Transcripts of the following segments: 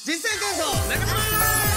実践検証中島。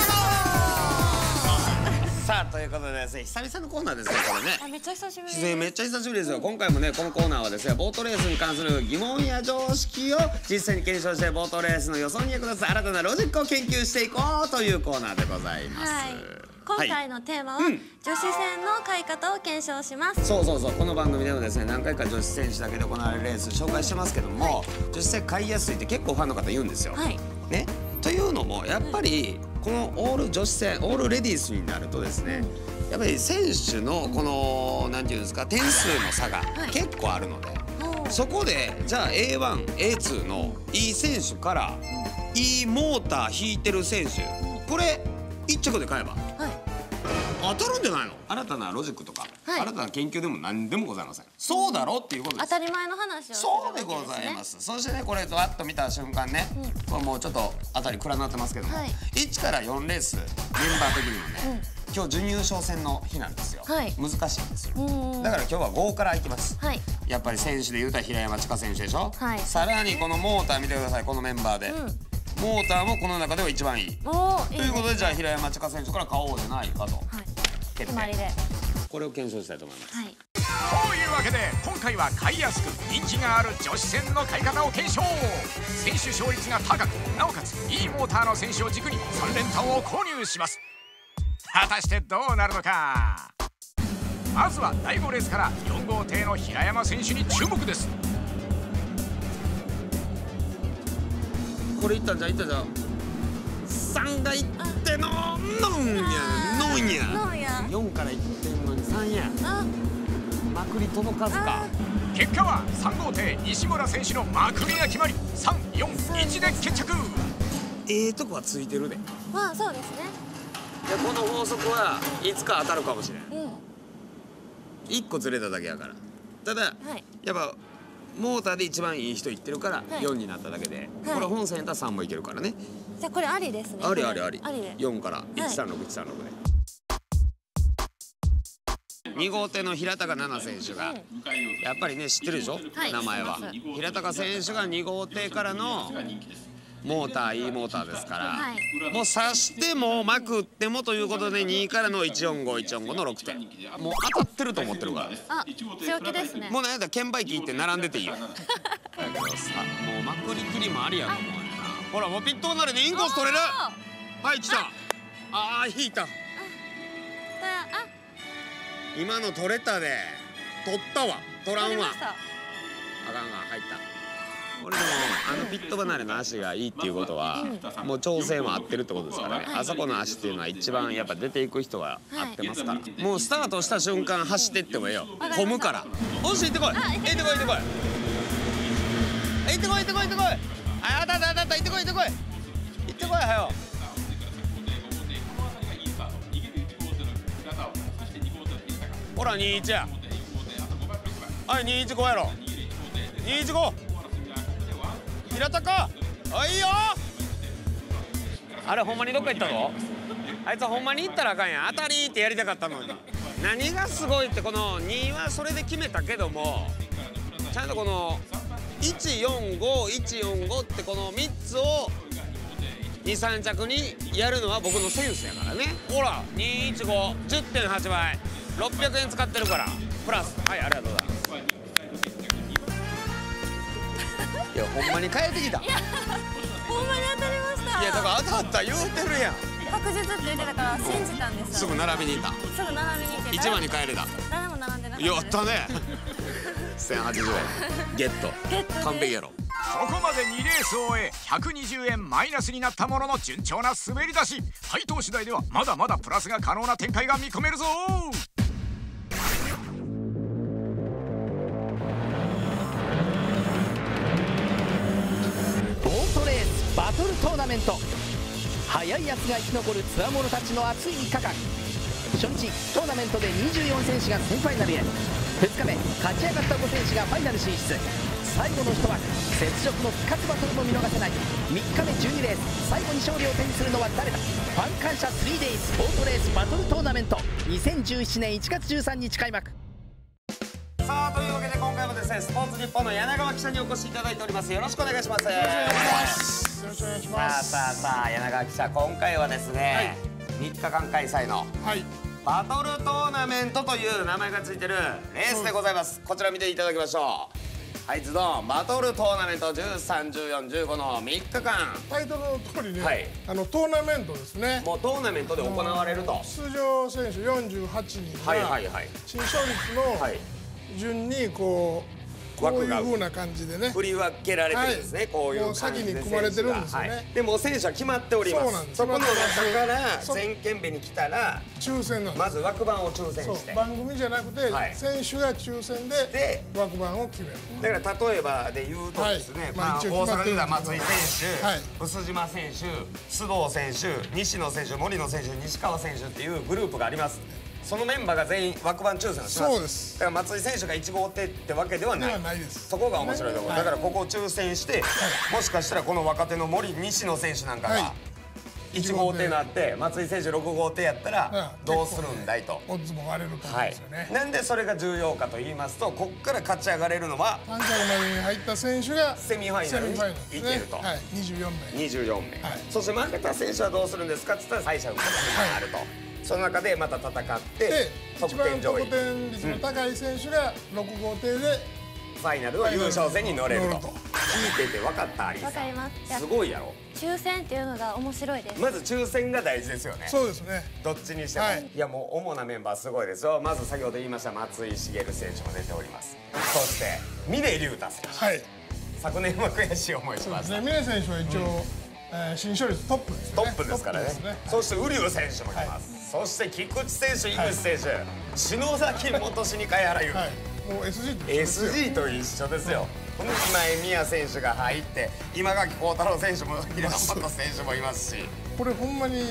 さあということでですね、久々のコーナーですねこれね。 めっちゃ久しぶり。 めっちゃ久しぶりですよ。今回もねこのコーナーはですね、ボートレースに関する疑問や常識を実際に検証して、ボートレースの予想に役立つ新たなロジックを研究していこうというコーナーでございます。 はい、今回のテーマは、女子戦の買い方を検証します。 そうそうそう、この番組でもですね何回か女子選手だけで行われるレース紹介してますけども、女子戦買いやすいって結構ファンの方言うんですよ。ね、というのもやっぱりこのオール女子戦オールレディースになるとですね、やっぱり選手のこのなんていうんですか、点数の差が結構あるので、そこでじゃあ A1、A2 のいい選手からいいモーター引いてる選手、これ1着で買えば当たるんじゃないの？新たなロジックとか、新たな研究でも何でもございません。そうだろっていうことです。 当たり前の話をするそうでわけですね。 ございます。そしてね、これわっと見た瞬間ね、これもうちょっと当たり暗くなってますけども、1から4レースメンバー的にもね、今日準優勝戦の日なんですよ。難しいんですよ。だから今日は5からいきます。やっぱり選手で言うたら平山千佳選手でしょ。さらにこのモーター見てください、このメンバーで。モーターもこの中では一番いい。ということでじゃあ平山千佳選手から買おうじゃないかと。決まりでこれを検証したいと思います。というわけで今回は買いやすく人気がある女子戦の買い方を検証。選手勝率が高く、なおかついいモーターの選手を軸に3連単を購入します。果たしてどうなるのか。まずは第5レースから4号艇の平山選手に注目です。 これいったんじゃいったじゃん。3がいってのノンやノンや4からいってんのに3や。まくり届かずか。 結果は3号艇西村選手のまくりが決まり、3、4、1で決着。 とこはついてるで。 まあそうですね。 でこの法則はいつか当たるかもしれん。1個ずれただけやから。ただやっぱモーターで一番いい人いってるから4になっただけで、これ本戦やったら3もいけるからね。 じゃあこれありですね。 ありありあり。4から136、136で。2号艇の平高奈々選手がやっぱりね知ってるでしょ、名前は。平高選手が2号艇からのモーターいいモーターですから、もう刺してもまくってもということで2位からの145、145の6点、もう当たってると思ってるから。 強気ですね。 もうなんやったら券売機行って並んでていいよ。だけどさ、もうまくりきりもありやと思うねんな。ほらもうピット離れでインコース取れる。はい来た。ああ引いた。今の取れたで。取ったわ。取らんわ。あかんが入った。俺でもピット離れの足がいいっていうことはもう調整も合ってるってことですからね。あそこの足っていうのは一番やっぱ出ていく人が合ってますから、もうスタートした瞬間走ってってもええよ。混むから。おし行ってこい。行ってこい行ってこい。行ってこい行ってこい行ってこい。あったあったあった行ってこい行ってこい。行ってこいはよ。ほら21や。はい215やろ。215。平高。あいいよ。あれほんまにどっか行ったぞ。あいつはほんまに行ったらあかんやん。当たりってやりたかったのに。何がすごいってこの2はそれで決めたけども、ちゃんとこの145、145ってこの3つを2、3着にやるのは僕のセンスやからね。ほら215、10.8 倍。600円使ってるからプラス。はいありがとうございます。いやほんまに帰ってきた。 ほんまに当たりました。 いやだから当たった言うてるやん。 確実って言ってたから信じたんです。 すぐ並びに行った。 すぐ並びに行って。 一番に帰れた。 誰も並んでなかった。 やったね。1080円ゲット。完璧やろ。 ここまで2レースを終え120円マイナスになったものの順調な滑り出し。配当次第ではまだまだプラスが可能な展開が見込めるぞ。 ボートレースバトルトーナメント。速いやつが生き残るつわものたちの熱い3日間。初日トーナメントで24選手がセミファイナルへ。2日目勝ち上がった5選手がファイナル進出。最後の一枠雪辱の復活バトルも見逃せない。3日目12レース最後に勝利を手にするのは誰だ。ファン感謝 3days ボートレースバトルトーナメント2017年1月13日開幕。 さあというわけで今回もです戦スポーツ日本の柳川記者にお越しいただいております。よろしくお願いします。よろしくお願いします。 さあ柳川記者、今回はですね、3日間開催のバトルトーナメントという名前がついてるレースでございます。こちら見ていただきましょう。はいズドン、バトルトーナメント13、14、15の3日間。 タイトルの通りね、トーナメントですね。 もうトーナメントで行われると。 出場選手48人が新勝率の順にこういう風な感じでね振り分けられてるんですね。こういう先に組まれてるんですよね。 でも選手は決まっております。そこの中から全県日に来たら抽選なんです。 まず枠番を抽選して、 番組じゃなくて選手が抽選で枠番を決める。 だから例えばで言うとですね、大阪では松井選手、臼島選手、須藤選手、西野選手、森野選手、西川選手っていうグループがあります。そのメンバーが全員枠番抽選をします。 そうです。 だから松井選手が1号手ってわけではない。そこが面白いところ。だからここを抽選して、もしかしたらこの若手の西野選手なんかが1号手になって松井選手6号手やったらどうするんだいと。 オッズも割れると思うんですよね。 なんでそれが重要かと言いますと、ここから勝ち上がれるのは 3着までに入った選手がセミファイナルにいけると。24名。そして負けた選手はどうするんですかって言ったら敗者復活になると。その中でまた戦って一番得点率の高い選手が6号艇でファイナルの優勝戦に乗れると。聞いてて分かった？アリーさん。 分かります。 すごいやろ。 抽選っていうのが面白いです。 まず抽選が大事ですよね。 そうですね。 どっちにしても。いやもう主なメンバーすごいですよ。まず先ほど言いました松井茂選手も出ております。そして峰竜太選手。昨年は悔しい思いしました。 峰選手は一応新勝率トップですね。 トップですからね。そして瓜生選手もいます。そして菊池選手、井口選手、篠崎元市に貝原優。 もう SG と一緒ですよ。この今江宮選手が入って今垣幸太郎選手も平野本選手もいますし、 これほんまに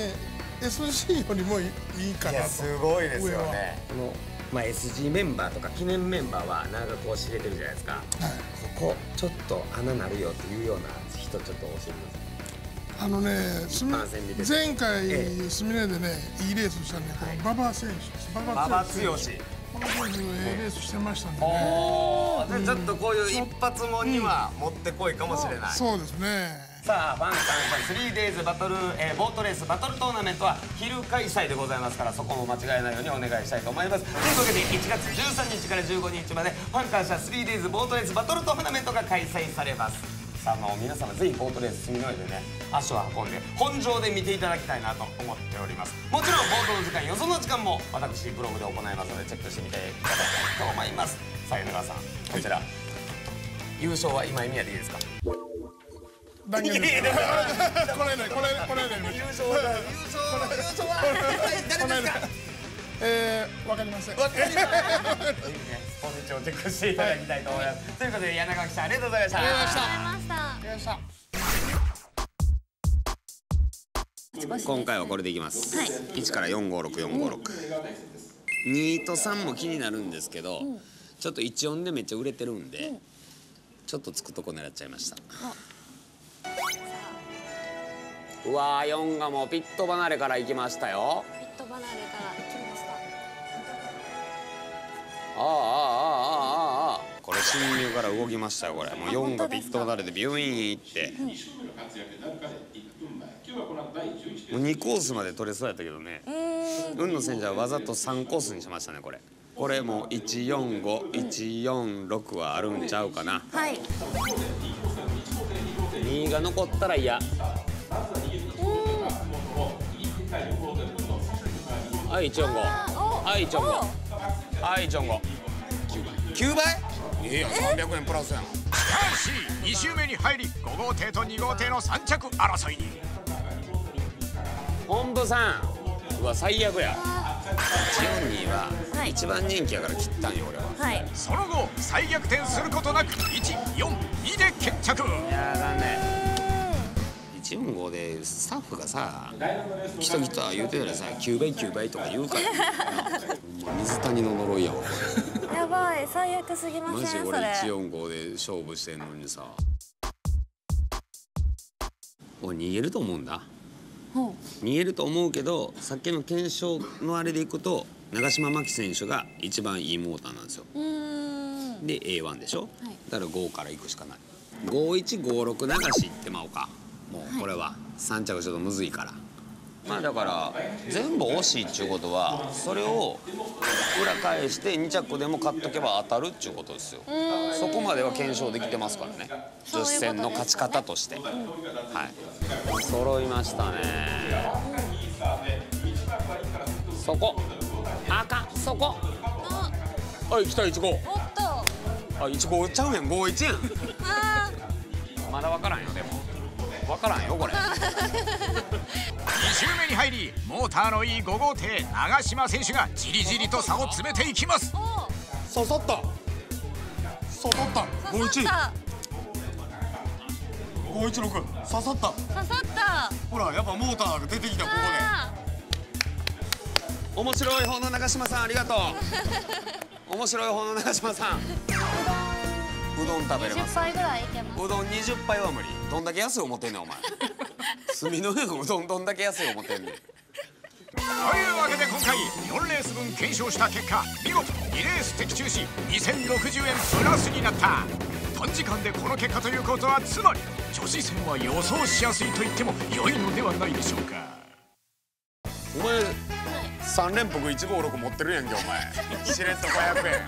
SG よりもいいかなと。 いやすごいですよね。このSG メンバーとか記念メンバーはなんかこう知れてるじゃないですか。ここちょっと穴なるよっていうような人ちょっと教えてください。 前回スミネでねいいレースしたんで、馬場選手、馬場剛選手レースしてましたんでね。 ちょっとこういう一発もにはもってこいかもしれない。 そうですね。 さあファン感謝 3days バトルボートレースバトルトーナメントは昼開催でございますから、そこも間違えないようにお願いしたいと思います。というわけで1月13日から15日までファン感謝 3days ボートレースバトルトーナメントが開催されます。さあ皆様ぜひボートレース住みの上でね足を運んで本場で見ていただきたいなと思っております。もちろんボートの時間、よその時間も私ブログで行いますのでチェックしてみていただきたいと思います。さあ柳川さん、こちら優勝は今井宮でいいですか？ 断言です。これね優勝は誰ですか？わかりません。 わかりません。本日をチェックしていただきたいと思います。ということで柳川記者ありがとうございました。 ありがとうございました。 今回はこれでいきます。1から456456。2と3も気になるんですけど、ちょっと14でめっちゃ売れてるんで、ちょっとつくとこ狙っちゃいました。うわー、4がもうピット離れから行きましたよ。 ピット離れから行きました。 これ侵入から動きましたよ。これもう4がピット離れでビューイン行って、もう2コースまで取れそうやったけどね。運の選手はわざと3コースにしましたね。これも145、146はあるんちゃうかな。2が残ったら嫌。はい145、はい145、はい145。9倍いいや、300円プラスやん。しかし2周目に入り5号艇と2号艇の3着争いに。 本部さん、うわ最悪や。142は一番人気やから切ったんよ俺は。 その後再逆転することなく142で決着。 いや残念。145でスタッフがさ来た言うてたらさ9倍9倍とか言うから水谷の呪いやわ。 やばい、最悪すぎません？ マジ俺145で勝負してんのにさ、俺逃げると思うんだ。逃げると思うけど、さっきの検証のあれでいくと長嶋真希選手が一番いいモーターなんですよ。 で A1 でしょ、だから5からいくしかない。5156流しいってまおうか。もうこれは3着ちょっとむずいから。まあだから全部惜しいっちゅうことはそれを裏返して2着でも買っとけば当たるっちゅうことですよ。そこまでは検証できてますからね、女子戦の勝ち方として。はい、揃いましたね。そこ赤そこ。はい、来た15。 おっと。 あ、15ちゃうやん、51やん。まだ分からんよ。でも分からんよこれ。 2周目に入りモーターのいい5号艇長島選手がじりじりと差を詰めていきます。 刺さった刺さった51 516刺さった。 刺さった。 ほらやっぱモーターが出てきた。ここで面白い方の長島さんありがとう。面白い方の長島さん、うどん食べれます。 20杯ぐらいいけます。 うどん20杯は無理。どんだけ安い思ってんねんお前。炭の上のうどんどんだけ安い思ってんねん。 というわけで今回4レース分検証した結果、見事2レース的中し2060円プラスになった。短時間でこの結果ということは、つまり女子戦は予想しやすいと言っても良いのではないでしょうか。 お前3連複156持ってるやんけお前。しれっと500円。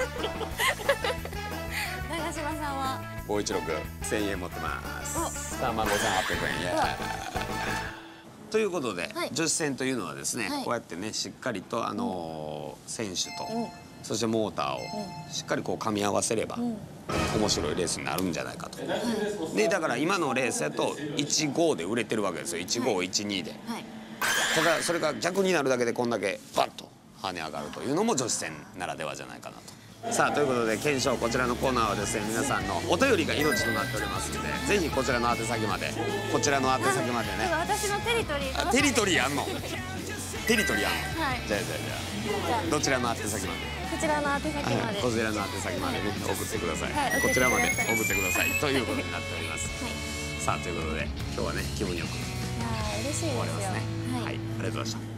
長島さんは 516,1000円持ってます。35,800円。ということで、女子戦というのはですね、こうやってねしっかりと選手と、そしてモーターをしっかりこう噛み合わせれば面白いレースになるんじゃないかと。でだから今のレースだと15で売れてるわけですよ。1512で。ただそれが逆になるだけでこんだけバッと跳ね上がるというのも女子戦ならではじゃないかなと。さあということで検証、こちらのコーナーはですね皆さんのお便りが命となっておりますので、ぜひこちらの宛先まで、こちらの宛先までね。 私のテリトリー。 テリトリーあんの？テリトリーあんの？ はい。 じゃあどちらの宛先まで？ こちらの宛先まで。 こちらの宛先までね送ってください。 はい、 こちらまで送ってくださいということになっております。さあということで今日はね気分よく嬉しいですよ。 終わりますね。はい、ありがとうございました。